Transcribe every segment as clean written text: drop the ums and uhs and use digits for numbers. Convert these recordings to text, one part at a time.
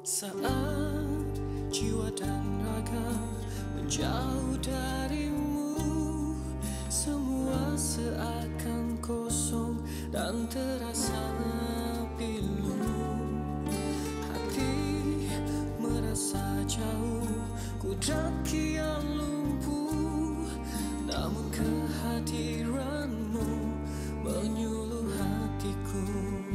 Saat jiwa dan raga menjauh darimu, semua seakan kosong dan terasa pilu. Hati merasa jauh, kudrat kian lumpuh, namun kehadiranmu menyuluh hatiku.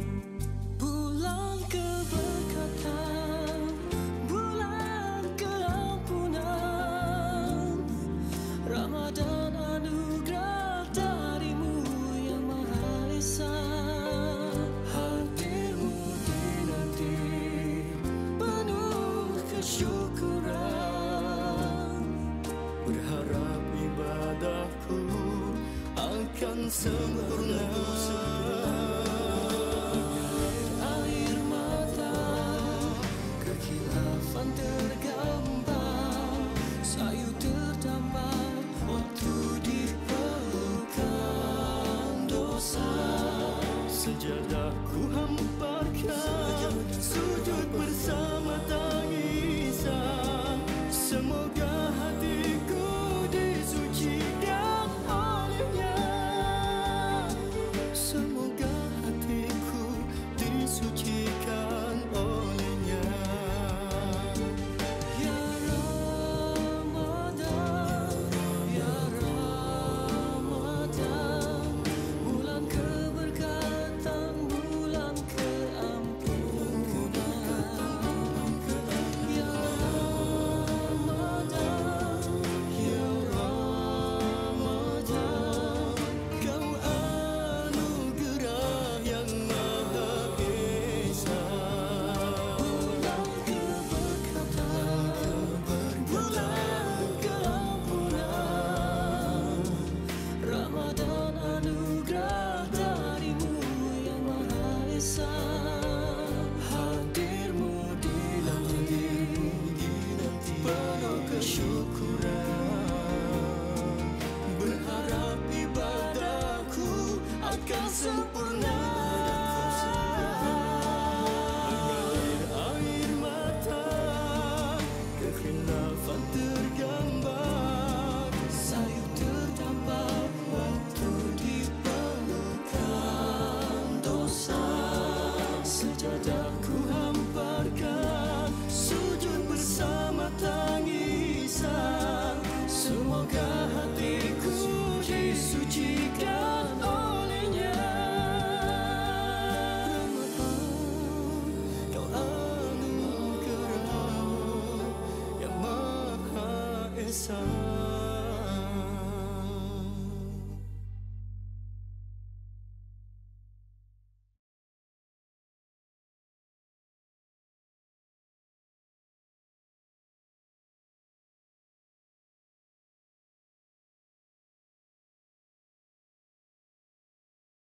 Bulan keberkatan, bulan keampunan, Ramadan anugerah darimu yang Maha Esa. Hadirmu dinanti penuh kesyukuran, berharap ibadahku akan sempurna. Air mata, kekhilafan tergambar, sayu terdampar waktu di pelukan dosa. Sejadahku hamparkan, sujud bersama tangisan. Semoga hatiku disucikan olehnya. Semoga hatiku disucikan olehnya. Ya Ramadan, ya Ramadan, bulan keberkatan, bulan keampunan. Ya Ramadan, ya Ramadan, Kau anugerah yang Maha Esa. bulan keberkatan, bulan keampunan, Ramadan anugerah darimu yang Maha Esa. Hadirmu dinanti penuh kesyukuran, berharap ibadahku akan sempurna. Mengalir air mata, kekhilafan tergambar. Sayu terdampar waktu di pelukan dosa. Sejadahku hamparkan, sujud bersama tangisan. Semoga hatiku disucikan olehnya. Ramadan, kau anugerah yang Maha Esa.